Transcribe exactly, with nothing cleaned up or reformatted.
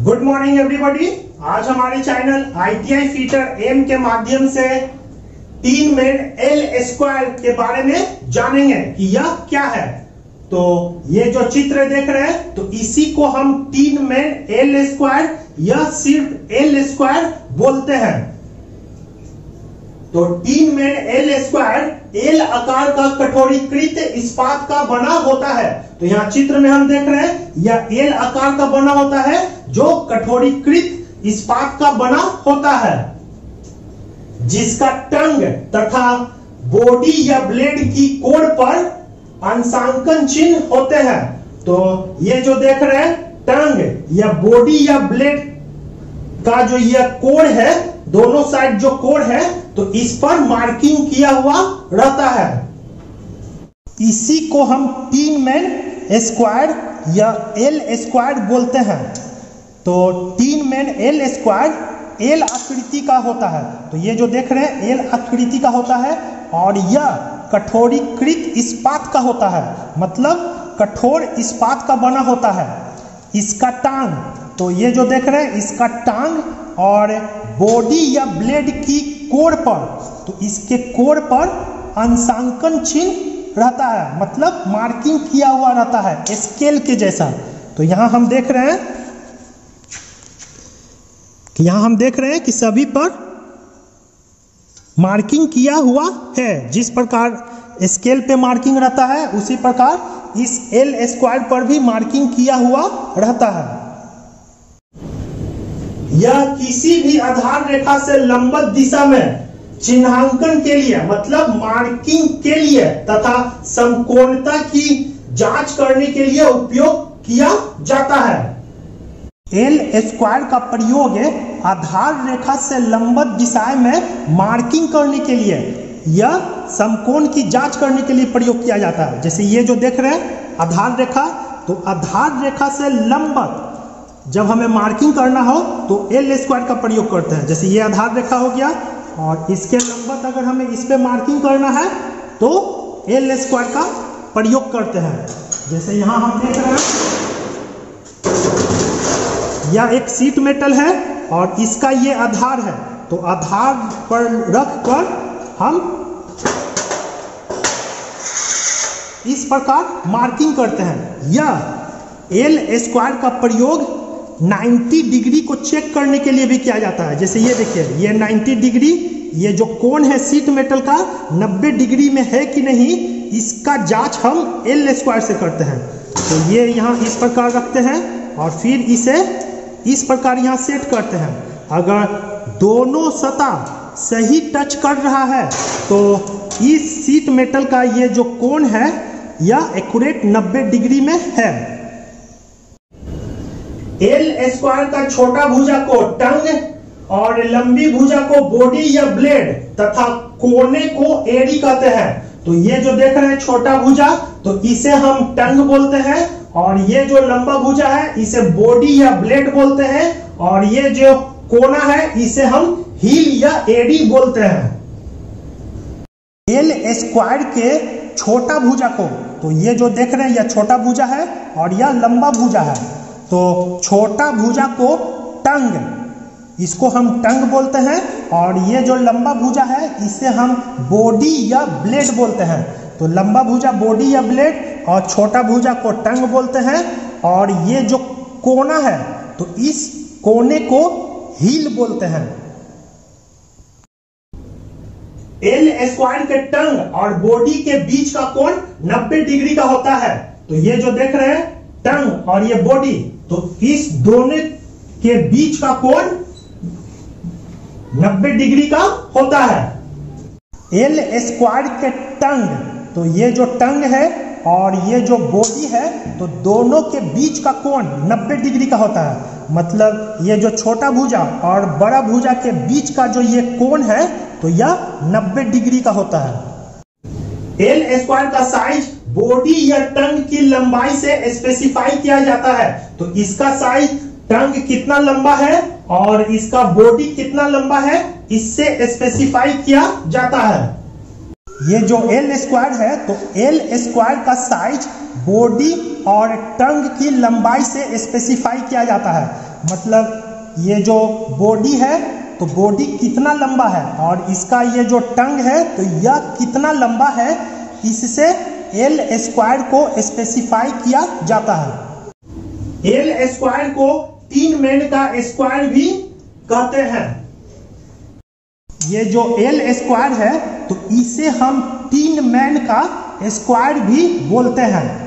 Good morning everybody. आज हमारे channel I T I fitter M K माध्यम से तीन मेन एल स्क्वायर के बारे में जानेंगे कि यह क्या है। तो ये जो चित्र देख रहे हैं तो इसी को हम तीन मेन एल स्क्वायर या सिर्फ एल स्क्वायर बोलते हैं। तो तीन मेन एल स्क्वायर एल आकार का कठोरीकृत इस्पात का बना होता है। तो यहाँ चित्र में हम देख रहे हैं यह एल आकार का बना होता है जो कठोरीकृत इस्पात का बना होता है, जिसका टंग तथा बॉडी या ब्लेड की कोर पर अंशांकन चिन्ह होते हैं। तो ये जो देख रहे हैं टंग या बॉडी या ब्लेड का जो यह कोर है, दोनों साइड जो कोर है तो इस पर मार्किंग किया हुआ रहता है। इसी को हम तीन मेन स्क्वायर या एल स्क्वायर बोलते हैं। तो तीन मेन एल स्क्वायर एल आकृति का होता है। तो ये जो देख रहे हैं एल आकृति का होता है और यह कठोरीकृत इस्पात का होता है, मतलब कठोर इस्पात का बना होता है। इसका टांग, तो ये जो देख रहे हैं इसका टांग और बॉडी या ब्लेड की कोर पर, तो इसके कोर पर अंशांकन चिन्ह रहता है, मतलब मार्किंग किया हुआ रहता है स्केल के जैसा। तो यहां हम देख रहे हैं कि यहां हम देख रहे हैं कि सभी पर मार्किंग किया हुआ है। जिस प्रकार स्केल पे मार्किंग रहता है उसी प्रकार इस एल स्क्वायर पर भी मार्किंग किया हुआ रहता है। यह किसी भी आधार रेखा से लंबवत दिशा में चिन्हांकन के लिए, मतलब मार्किंग के लिए तथा समकोणता की जांच करने के लिए उपयोग किया जाता है। एल स्क्वायर का प्रयोग आधार रेखा से लंबवत दिशाएं में मार्किंग करने के लिए या समकोण की जांच करने के लिए प्रयोग किया जाता है। जैसे ये जो देख रहे हैं आधार रेखा, तो आधार रेखा से लंबवत जब हमें मार्किंग करना हो तो एल स्क्वायर का प्रयोग करते हैं। जैसे ये आधार रेखा हो गया और इसके लंबवत अगर हमें इस पे मार्किंग करना है तो एल स्क्वायर का प्रयोग करते हैं। जैसे यहां हम देख रहे हैं यह एक सीट मेटल है और इसका ये आधार है। तो आधार पर रख कर हम इस प्रकार मार्किंग करते हैं। यह एल स्क्वायर का प्रयोग नब्बे डिग्री को चेक करने के लिए भी किया जाता है। जैसे ये देखिए ये नब्बे डिग्री, ये जो कोण है सीट मेटल का नब्बे डिग्री में है कि नहीं, इसका जांच हम एल स्क्वायर से करते हैं। तो ये यहाँ इस प्रकार रखते हैं और फिर इसे इस प्रकार यहाँ सेट करते हैं। अगर दोनों सतह सही टच कर रहा है तो इस सीट मेटल का ये जो कोण है यह एक्यूरेट नब्बे डिग्री में है। एल स्क्वायर का छोटा भुजा को टंग और लंबी भुजा को बॉडी या ब्लेड तथा कोने को एड़ी कहते हैं। तो ये जो देख रहे हैं छोटा भुजा, तो इसे हम टंग बोलते हैं और ये जो लंबा भुजा है इसे बॉडी या ब्लेड बोलते हैं और ये जो कोना है इसे हम हील या एड़ी बोलते हैं। एल स्क्वायर के छोटा भुजा को, तो ये जो देख रहे हैं यह छोटा भुजा है और यह लंबा भुजा है। तो छोटा भुजा को टंग, इसको हम टंग बोलते हैं और ये जो लंबा भुजा है इसे हम बॉडी या ब्लेड बोलते हैं। तो लंबा भुजा बॉडी या ब्लेड और छोटा भुजा को टंग बोलते हैं और ये जो कोना है तो इस कोने को हील बोलते हैं। एल स्क्वायर के टंग और बॉडी के बीच का कोण नब्बे डिग्री का होता है। तो ये जो देख रहे हैं टंग और ये बॉडी, तो इस दोनों के बीच का कोण नब्बे डिग्री का होता है। एल स्क्वायर के टंग, तो ये जो टंग है और ये जो बॉडी है तो दोनों के बीच का कोण नब्बे डिग्री का होता है। मतलब ये जो छोटा भुजा और बड़ा भुजा के बीच का जो ये कोण है तो यह नब्बे डिग्री का होता है। एल स्क्वायर का साइज बॉडी या टंग की लंबाई से स्पेसिफाई किया जाता है। तो इसका साइज टंग कितना लंबा है और इसका बॉडी कितना लंबा है इससे स्पेसिफाई किया जाता है। ये जो एल स्क्वायर है तो एल स्क्वायर का साइज बॉडी और टंग की लंबाई से स्पेसिफाई किया जाता है। मतलब ये जो बॉडी है तो बॉडी कितना लंबा है, और इसका ये जो टंग है तो यह कितना लंबा है, इससे एल स्क्वायर को स्पेसिफाई किया जाता है। एल स्क्वायर को तीन मेन का स्क्वायर भी कहते हैं। ये जो एल स्क्वायर है तो इसे हम तीन मैन का स्क्वायर भी बोलते हैं।